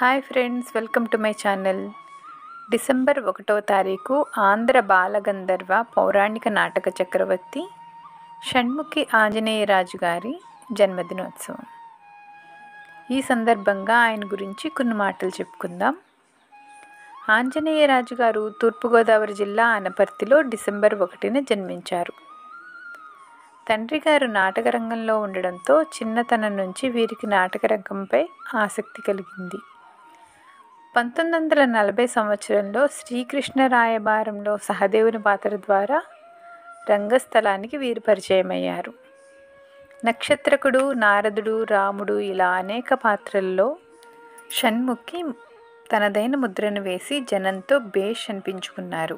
Hi friends, welcome to my channel. December 1వ తారీఖు ఆంధ్ర బాలగంధర్వ పౌరాణిక నాటక చక్రవర్తి షణ్ముఖి ఆంజనేయరాజు గారి జన్మదినోత్సవం. ఈ సందర్భంగా ఆయన గురించి కొన్ని మాటలు చెప్పుకుందాం. ఆంజనేయరాజు గారు తూర్పుగోదావరి జిల్లా అనపర్తిలో డిసెంబర్ 1న జన్మించారు. తండ్రి గారు నాటక రంగంలో ఉండడంతో చిన్నతనం నుంచి వీరికి నాటక రంగంపై ఆసక్తి కలిగింది. 1940 సంవత్సరంలో శ్రీకృష్ణ రాయబారంలో సహదేవుని పాత్ర ద్వారా రంగస్థలానికి వీరు పరిచయమయ్యారు. నక్షత్రకుడు, నారదుడు, రాముడు ఇలా అనేక పాత్రల్లో షణ్ముఖి తనదైన ముద్రను వేసి జనంతో బేష్ అనిపించుకున్నారు.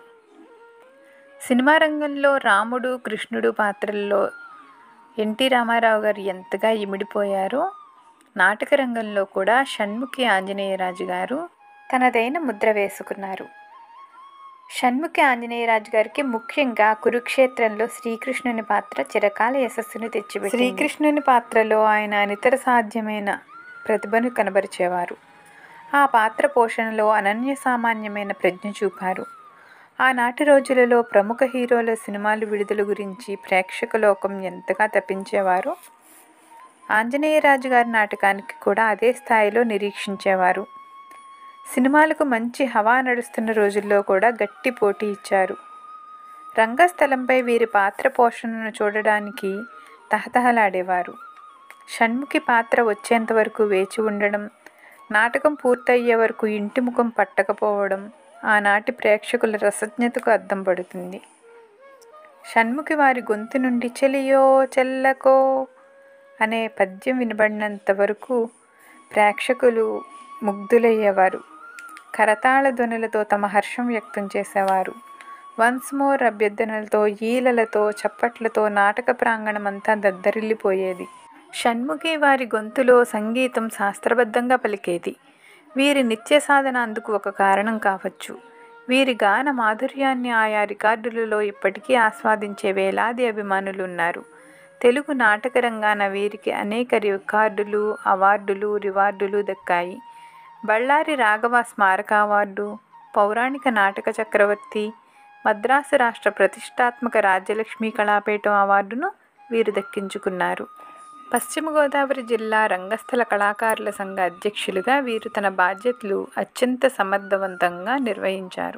సినిమా రంగంలో రాముడు, కృష్ణుడు పాత్రల్లో ఎన్టీ రామారావు గారు ఎంతగా ఇమిడిపోయారో, నాటక రంగంలో కూడా షణ్ముఖి ఆంజనేయరాజు గారు తనదైన ముద్ర వేసుకున్నారు. షణ్ముఖి ఆంజనేయరాజు గారికి ముఖ్యంగా కురుక్షేత్రంలో శ్రీకృష్ణుని పాత్ర చిరకాల యశస్సును తెచ్చిపెట్టింది. శ్రీకృష్ణుని పాత్రలో ఆయన అనితర సాధ్యమైన ప్రతిభను కనబరిచేవారు. ఆ పాత్ర పోషణలో అనన్య సామాన్యమైన ప్రజ్ఞ చూపారు. ఆనాటి రోజులలో ప్రముఖ హీరోల సినిమాలు విడుదల గురించి ప్రేక్షక లోకం ఎంతగా తప్పించేవారో, ఆంజనేయరాజు గారి నాటకానికి కూడా అదే స్థాయిలో నిరీక్షించేవారు. సినిమాలకు మంచి హవా నడుస్తున్న రోజుల్లో కూడా గట్టి పోటీ ఇచ్చారు. రంగస్థలంపై వీరి పాత్ర పోషణను చూడడానికి తహతహలాడేవారు. షణ్ముఖి పాత్ర వచ్చేంత వరకు వేచి ఉండడం, నాటకం పూర్తయ్యే వరకు ఇంటి ముఖం పట్టకపోవడం ఆనాటి ప్రేక్షకుల రసజ్ఞతకు అద్దం పడుతుంది. షణ్ముఖి వారి గొంతు నుండి చెలియో చెల్లకో అనే పద్యం వినబడినంత వరకు ప్రేక్షకులు ముగ్ధులయ్యేవారు. కరతాళ ధ్వనులతో తమ హర్షం వ్యక్తం చేసేవారు. వన్స్ మోర్ అభ్యర్థనలతో, ఈలలతో, చప్పట్లతో నాటక ప్రాంగణం అంతా దద్దరిల్లిపోయేది. షణ్ముఖి వారి గొంతులో సంగీతం శాస్త్రబద్ధంగా పలికేది. వీరి నిత్య సాధన అందుకు ఒక కారణం కావచ్చు. వీరి గాన మాధుర్యాన్ని ఆయా రికార్డులలో ఇప్పటికీ ఆస్వాదించే వేలాది అభిమానులు ఉన్నారు. తెలుగు నాటక రంగాన వీరికి అనేక రికార్డులు, అవార్డులు, రివార్డులు దక్కాయి. బళ్ళారి రాఘవ స్మారక అవార్డు, పౌరాణిక నాటక చక్రవర్తి, మద్రాసు రాష్ట్ర ప్రతిష్టాత్మక రాజ్యలక్ష్మీ కళాపీఠం అవార్డును వీరు దక్కించుకున్నారు. పశ్చిమ గోదావరి జిల్లా రంగస్థల కళాకారుల సంఘ అధ్యక్షులుగా వీరు తన బాధ్యతలు అత్యంత సమర్థవంతంగా నిర్వహించారు.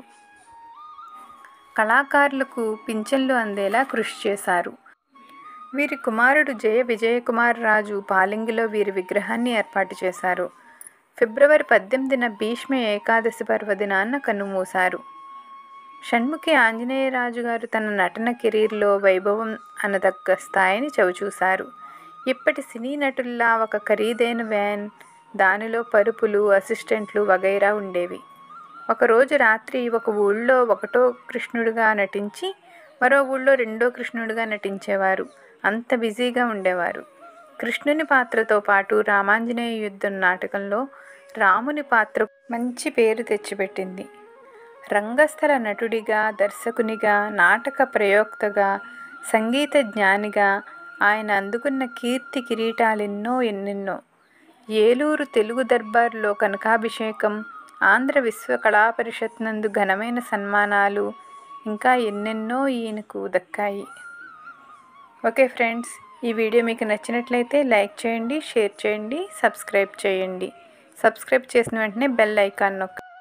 కళాకారులకు పింఛన్లు అందేలా కృషి చేశారు. వీరి కుమారుడు జయ విజయకుమార్ రాజు పాలింగిలో వీరి విగ్రహాన్ని ఏర్పాటు చేశారు. ఫిబ్రవరి 18న భీష్మ ఏకాదశి పర్వదినాన కన్నుమూశారు. షణ్ముఖి ఆంజనేయరాజు గారు తన నటన కెరీర్లో వైభవం అనదగ్గ స్థాయిని చవిచూశారు. ఇప్పటి సినీ నటుల్లా ఒక ఖరీదైన వ్యాన్, దానిలో పరుపులు, అసిస్టెంట్లు వగైరా ఉండేవి. ఒకరోజు రాత్రి ఒక ఊళ్ళో ఒకటో కృష్ణుడిగా నటించి మరో ఊళ్ళో రెండో కృష్ణుడిగా నటించేవారు. అంత బిజీగా ఉండేవారు. కృష్ణుని పాత్రతో పాటు రామాంజనేయ యుద్ధం నాటకంలో రాముని పాత్ర మంచి పేరు తెచ్చిపెట్టింది. రంగస్థల నటుడిగా, దర్శకునిగా, నాటక ప్రయోక్తగా, సంగీత జ్ఞానిగా ఆయన అందుకున్న కీర్తి కిరీటాలెన్నెన్నో. ఏలూరు తెలుగు దర్బార్లో కనకాభిషేకం, ఆంధ్ర విశ్వ కళా పరిషత్ నందు ఘనమైన సన్మానాలు, ఇంకా ఎన్నెన్నో ఈయనకు దక్కాయి. ఓకే ఫ్రెండ్స్, ఈ వీడియో మీకు నచ్చినట్లయితే లైక్ చేయండి, షేర్ చేయండి, సబ్స్క్రైబ్ చేయండి. సబ్స్క్రైబ్ చేసిన వెంటనే బెల్ ఐకాన్ నొక్కండి.